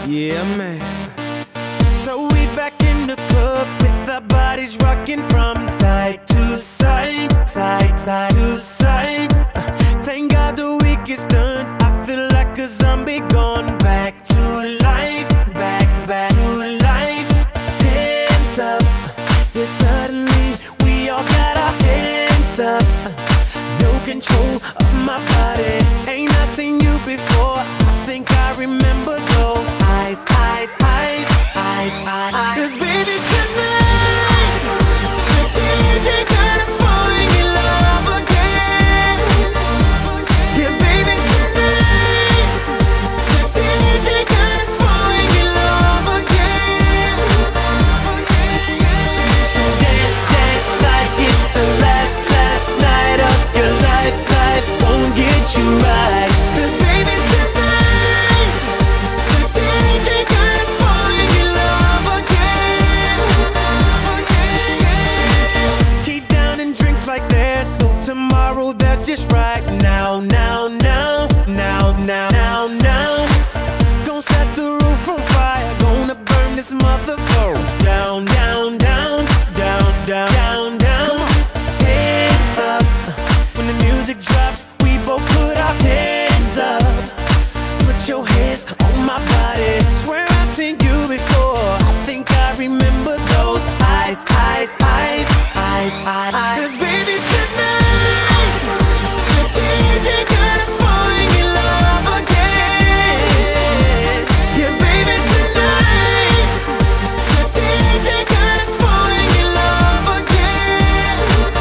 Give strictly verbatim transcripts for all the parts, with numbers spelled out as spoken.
Yeah, man. So we back in the club with our bodies rocking from side to side, side, side to side. Uh, thank God the week is done. I feel like a zombie gone back to life, back, back to life. Hands up, yeah, suddenly we all got our hands up. Uh, no control of my body. Ain't I seen you before? I think I remember those eyes, eyes, eyes, eyes, eyes, eyes. 'Cause baby tonight, the D J got us falling in love again. Yeah, baby tonight, the D J got us falling in love again. So dance, dance like it's the last, last night of your life. Life won't get you right. 'Cause baby tonight, the D J got us falling in love again. Keep downing drinks like there's no tomorrow. That's just right now, now, now, now, now, now, now. Gonna set the roof on fire. Gonna burn this motherfucker down, down, down, down, down, down, down. Hands up. When the music drops, we both put our hands up. Put your hands on my body. Swear I've seen you before. I think I remember those eyes, eyes, eyes, eyes, eyes, eyes. 'Cause baby tonight, the D J got us falling in love again. Yeah, baby tonight, the D J got us falling in love again.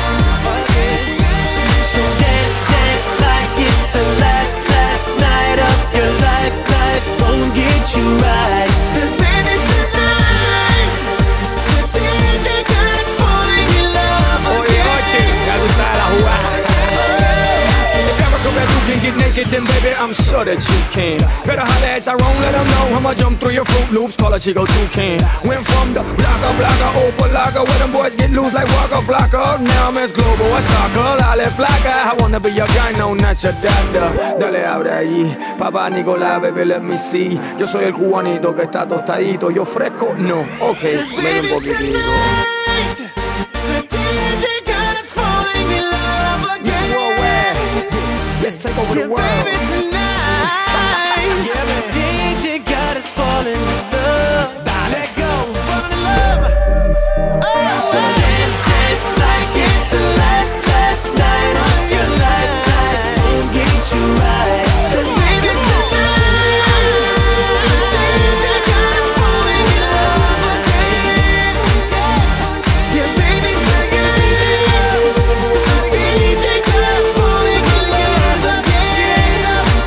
So dance, dance like it's the last, last night of your life. Life won't get you right. 'Cause baby tonight, the D J got us falling in love Oye, oye, ya tú sabes la jugada. If ever come back, you can get naked, then baby, I'm sure that you can. Better holler at Tyrone, let them know I'ma jump through your Fruit Loops, call a Chico Toucan. Went from the blocker, blocker, Opalaga, where them boys get loose like Waka Flocka. Now I'm as global as soccer, dale flaca. I wanna be your guy, no, not your dada. Dale, abre ahí, papá Nicolás, baby, let me see. Yo soy el cubanito que está tostadito, yo fresco, no, ok, medio un poquitito. the D J got us falling in love again. This worldwide, let's take over the Yeah, world. baby tonight, yeah, the D J got us falling in love. Let go, falling in love. Oh. So dance, dance like it's the last, last night of your life. Life won't get you right. 'Cause baby tonight, the D J got us falling in love again. Yeah, baby tonight, the D J got us falling in love again.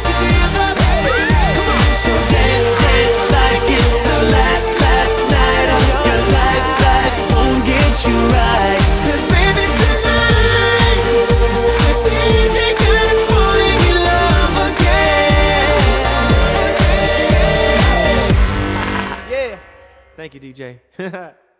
So dance, dance like it's the last, last night of your life. Life won't get you right. 'Cause baby tonight, the D J got us falling in love again. Yeah. Thank you, D J.